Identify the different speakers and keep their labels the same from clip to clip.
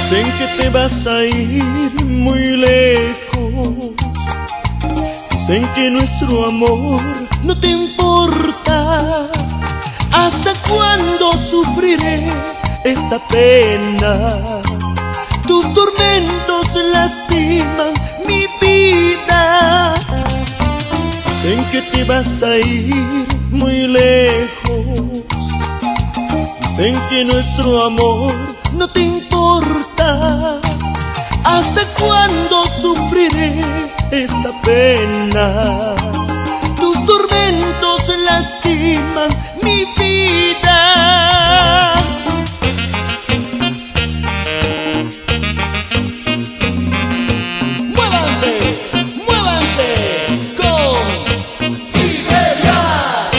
Speaker 1: Dicen que te vas a ir muy lejos, dicen que nuestro amor no te importa. ¿Hasta cuándo sufriré esta pena? Tus tormentos lastiman mi vida. Dicen que te vas a ir muy lejos, dicen que nuestro amor no te importa. ¿Hasta cuándo sufriré esta pena? Tus tormentos lastiman mi vida. Muévanse, muévanse con Tiberias.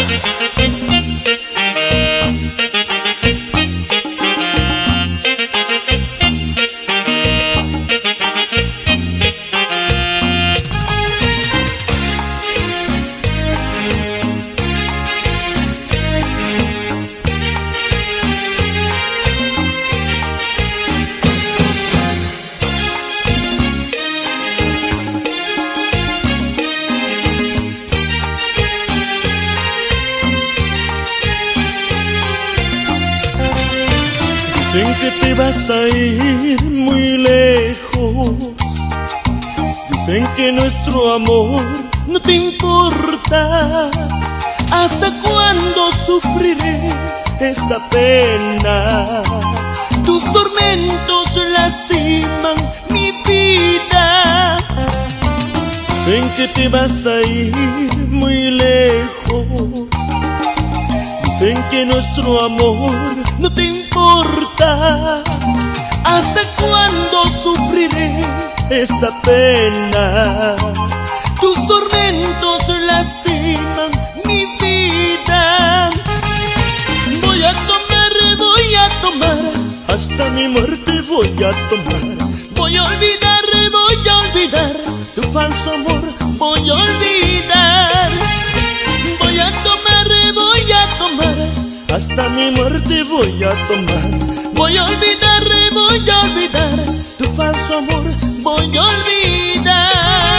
Speaker 1: Dicen que te vas a ir muy lejos, dicen que nuestro amor no te importa. ¿Hasta cuándo sufriré esta pena? Tus tormentos lastiman mi vida. Dicen que te vas a ir muy lejos, dicen que nuestro amor no te importa. ¿Hasta cuándo sufriré esta pena? Tus tormentos lastiman mi vida. Voy a tomar, hasta mi muerte voy a tomar. Voy a olvidar tu falso amor, voy a olvidar. Voy a tomar, hasta mi muerte voy a tomar. Voy a olvidar tu falso amor, voy a olvidar.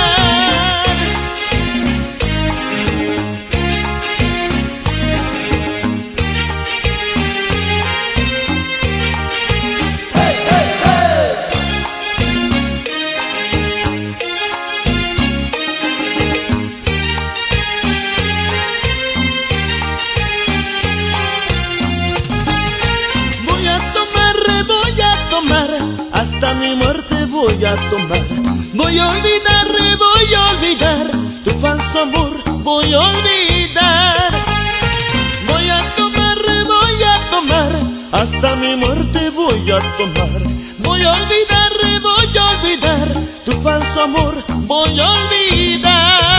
Speaker 1: Hey, hey, hey. Hasta mi muerte voy a tomar. Voy a olvidar tu falso amor, voy a olvidar. Voy a tomar, hasta mi muerte voy a tomar. Voy a olvidar tu falso amor, voy a olvidar.